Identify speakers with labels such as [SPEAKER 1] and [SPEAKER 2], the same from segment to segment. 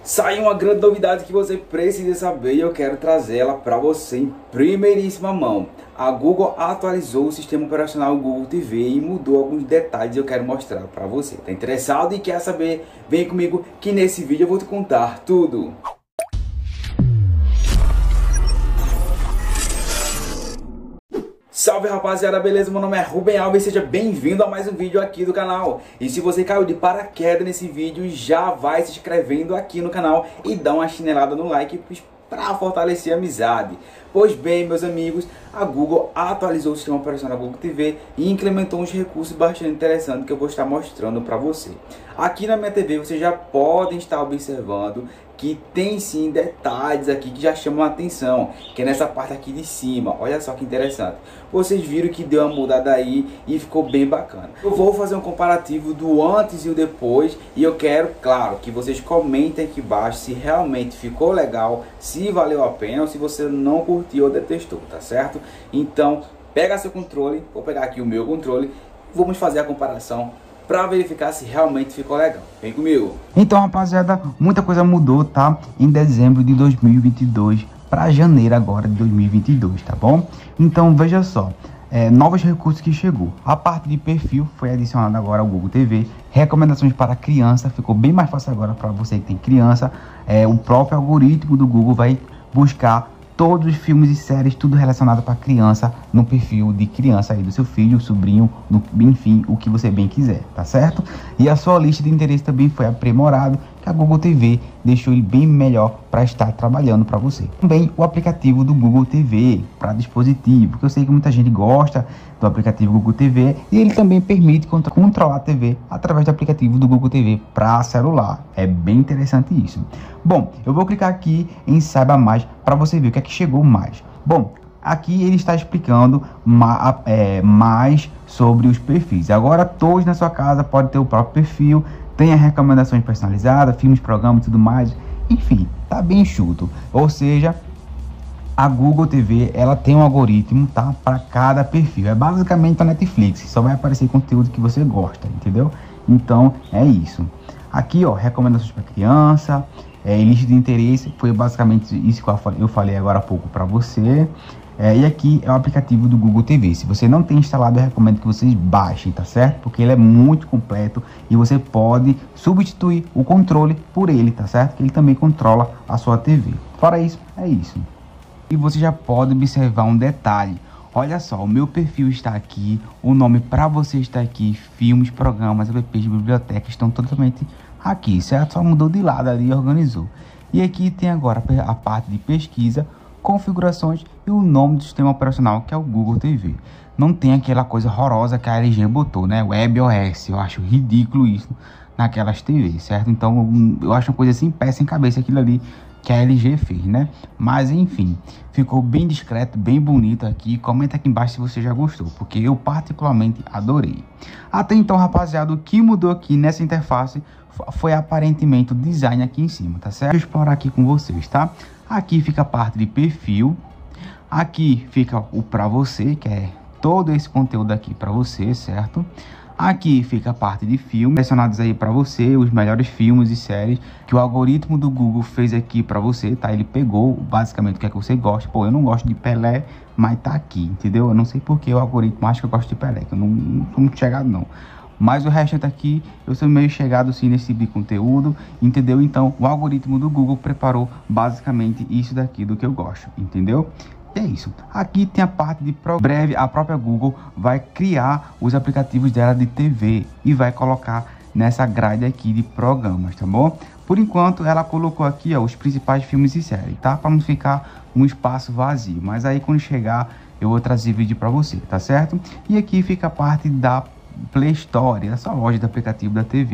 [SPEAKER 1] Saiu uma grande novidade que você precisa saber e eu quero trazê-la para você em primeiríssima mão. A Google atualizou o sistema operacional Google TV e mudou alguns detalhes e eu quero mostrar para você. Tá interessado e quer saber? Vem comigo que nesse vídeo eu vou te contar tudo. Salve rapaziada, beleza? Meu nome é Ruben Alves, seja bem-vindo a mais um vídeo aqui do canal. E se você caiu de paraquedas nesse vídeo, já vai se inscrevendo aqui no canal e dá uma chinelada no like para fortalecer a amizade. Pois bem, meus amigos, a Google atualizou o sistema operacional Google TV e implementou uns recursos bastante interessantes que eu vou estar mostrando para você. Aqui na minha TV você já pode estar observando que tem sim detalhes aqui que já chamam a atenção, que é nessa parte aqui de cima. Olha só que interessante. Vocês viram que deu uma mudada aí e ficou bem bacana. Eu vou fazer um comparativo do antes e o depois e eu quero, claro, que vocês comentem aqui embaixo se realmente ficou legal, se valeu a pena ou se você não curtiu ou detestou, tá certo? Então, pega seu controle, vou pegar aqui o meu controle, vamos fazer a comparação para verificar se realmente ficou legal. Vem comigo. Então, rapaziada, muita coisa mudou, tá? Em dezembro de 2022 para janeiro agora de 2022, tá bom? Então, veja só, novos recursos que chegou. A parte de perfil foi adicionada agora ao Google TV. Recomendações para criança ficou bem mais fácil agora para você que tem criança. O próprio algoritmo do Google vai buscar todos os filmes e séries, tudo relacionado para criança, no perfil de criança aí do seu filho, sobrinho, enfim, o que você bem quiser, tá certo? E a sua lista de interesse também foi aprimorado, que a Google TV deixou ele bem melhor para estar trabalhando para você. Também o aplicativo do Google TV para dispositivo, porque eu sei que muita gente gosta do aplicativo Google TV e ele também permite controlar a TV através do aplicativo do Google TV para celular. É bem interessante isso. Bom, eu vou clicar aqui em Saiba Mais para você ver o que é que chegou mais. Bom, aqui ele está explicando mais sobre os perfis. Agora todos na sua casa podem ter o próprio perfil, tem as recomendações personalizadas, filmes, programas e tudo mais. Enfim, tá bem enxuto. Ou seja, a Google TV, ela tem um algoritmo, tá? Para cada perfil. É basicamente a Netflix, só vai aparecer conteúdo que você gosta, entendeu? Então, é isso. Aqui, ó, recomendações para criança, lista de interesse, foi basicamente isso que eu falei agora há pouco para você. E aqui é o aplicativo do Google TV. Se você não tem instalado, eu recomendo que vocês baixem, tá certo? Porque ele é muito completo e você pode substituir o controle por ele, tá certo? Que ele também controla a sua TV. Fora isso, é isso. E você já pode observar um detalhe. Olha só, o meu perfil está aqui, o nome para você está aqui, filmes, programas, apps, biblioteca estão totalmente aqui, certo? Só mudou de lado ali e organizou. E aqui tem agora a parte de pesquisa, configurações e o nome do sistema operacional, que é o Google TV. Não tem aquela coisa horrorosa que a LG botou, né? WebOS, eu acho ridículo isso naquelas TVs, certo? Então eu acho uma coisa assim, pé sem cabeça aquilo ali que a LG fez, né? Mas enfim, ficou bem discreto, bem bonito aqui. Comenta aqui embaixo se você já gostou, porque eu particularmente adorei. Até então, rapaziada, o que mudou aqui nessa interface foi aparentemente o design aqui em cima, tá certo? Vou explorar aqui com vocês, tá? Aqui fica a parte de perfil, aqui fica o para você, que é todo esse conteúdo aqui para você, certo? Aqui fica a parte de filmes selecionados aí para você, os melhores filmes e séries que o algoritmo do Google fez aqui para você, tá? Ele pegou basicamente o que é que você gosta. Pô, eu não gosto de Pelé, mas tá aqui, entendeu? Eu não sei porque o algoritmo acha que eu gosto de Pelé, que eu não sou muito chegado não. Mas o restante aqui, eu sou meio chegado sim nesse tipo de conteúdo, entendeu? Então, o algoritmo do Google preparou basicamente isso daqui do que eu gosto, entendeu? E é isso. Aqui tem a parte de breve, a própria Google vai criar os aplicativos dela de TV e vai colocar nessa grade aqui de programas, tá bom? Por enquanto, ela colocou aqui, ó, os principais filmes e séries, tá? Para não ficar um espaço vazio. Mas aí, quando chegar, eu vou trazer vídeo para você, tá certo? E aqui fica a parte da Play Store, essa loja de aplicativo da TV.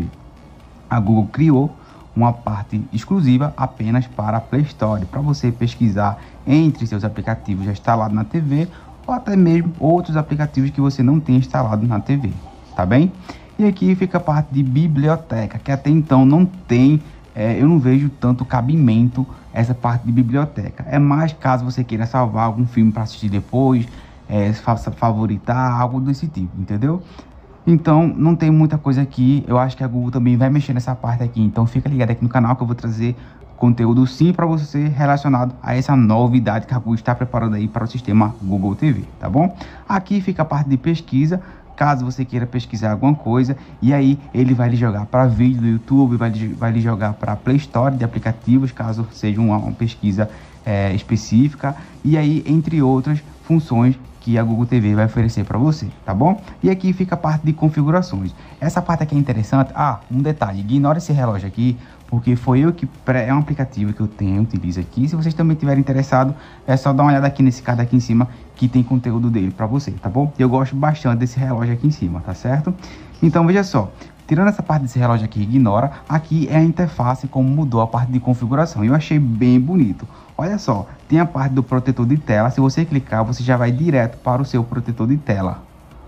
[SPEAKER 1] A Google criou uma parte exclusiva apenas para a Play Store, para você pesquisar entre seus aplicativos já instalados na TV ou até mesmo outros aplicativos que você não tem instalado na TV, tá bem? E aqui fica a parte de biblioteca, que até então não tem, eu não vejo tanto cabimento essa parte de biblioteca. É mais caso você queira salvar algum filme para assistir depois, favoritar, algo desse tipo, entendeu? Então, não tem muita coisa aqui. Eu acho que a Google também vai mexer nessa parte aqui. Então, fica ligado aqui no canal que eu vou trazer conteúdo sim para você relacionado a essa novidade que a Google está preparando aí para o sistema Google TV, tá bom? Aqui fica a parte de pesquisa, caso você queira pesquisar alguma coisa, e aí ele vai lhe jogar para vídeo do YouTube, vai lhe jogar para Play Store de aplicativos, caso seja uma pesquisa específica, e aí entre outras funções que a Google TV vai oferecer para você, tá bom? E aqui fica a parte de configurações. Essa parte aqui é interessante. Um detalhe, ignora esse relógio aqui, porque foi eu que é um aplicativo que eu utilizo aqui. Se vocês também tiverem interessado, é só dar uma olhada aqui nesse card aqui em cima, que tem conteúdo dele para você, tá bom? Eu gosto bastante desse relógio aqui em cima, tá certo? Então veja só, tirando essa parte desse relógio aqui, ignora. Aqui é a interface, como mudou a parte de configuração. Eu achei bem bonito. Olha só, tem a parte do protetor de tela. Se você clicar, você já vai direto para o seu protetor de tela.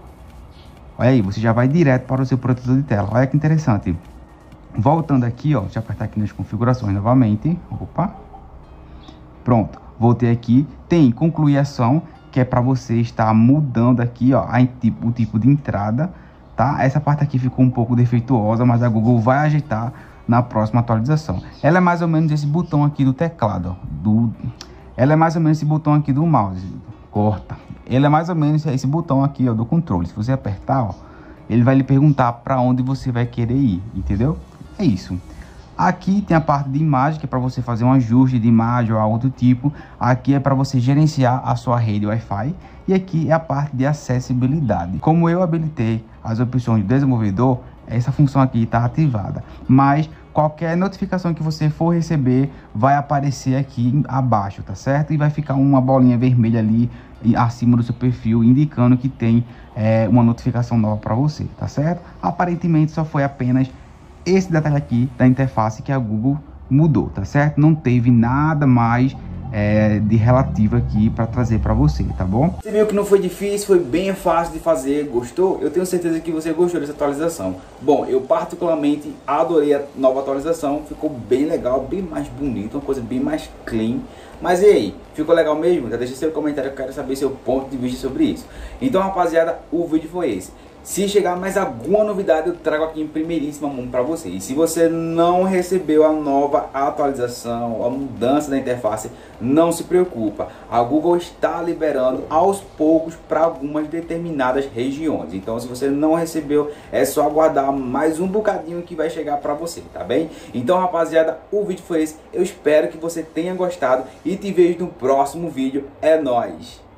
[SPEAKER 1] Olha aí, você já vai direto para o seu protetor de tela. Olha que interessante. Voltando aqui, ó, deixa eu apertar aqui nas configurações novamente. Opa. Pronto, voltei aqui. Tem concluir ação, que é para você estar mudando aqui, ó, o tipo de entrada, tá? Essa parte aqui ficou um pouco defeituosa, mas a Google vai ajeitar na próxima atualização. Ela é mais ou menos esse botão aqui do teclado, ó, ela é mais ou menos esse botão aqui do mouse. Corta. Ele é mais ou menos esse botão aqui, ó, do controle. Se você apertar, ó, ele vai lhe perguntar para onde você vai querer ir, entendeu? É isso. Aqui tem a parte de imagem, que é para você fazer um ajuste de imagem ou algo do tipo. Aqui é para você gerenciar a sua rede Wi-Fi. E aqui é a parte de acessibilidade. Como eu habilitei as opções de desenvolvedor, essa função aqui está ativada. Mas qualquer notificação que você for receber vai aparecer aqui abaixo, tá certo? E vai ficar uma bolinha vermelha ali acima do seu perfil, indicando que tem uma notificação nova para você, tá certo? Aparentemente só foi apenas esse detalhe aqui da interface que a Google mudou, tá certo? Não teve nada mais de relativo aqui para trazer para você, tá bom? Você viu que não foi difícil, foi bem fácil de fazer, gostou? Eu tenho certeza que você gostou dessa atualização. Bom, eu particularmente adorei a nova atualização, ficou bem legal, bem mais bonito, uma coisa bem mais clean. Mas e aí, ficou legal mesmo? Já deixa seu comentário que eu quero saber seu ponto de vista sobre isso. Então, rapaziada, o vídeo foi esse. Se chegar mais alguma novidade, eu trago aqui em primeiríssima mão para você. E se você não recebeu a nova atualização, a mudança da interface, não se preocupa. A Google está liberando aos poucos para algumas determinadas regiões. Então, se você não recebeu, é só aguardar mais um bocadinho que vai chegar para você, tá bem? Então, rapaziada, o vídeo foi esse. Eu espero que você tenha gostado e te vejo no próximo vídeo. É nóis!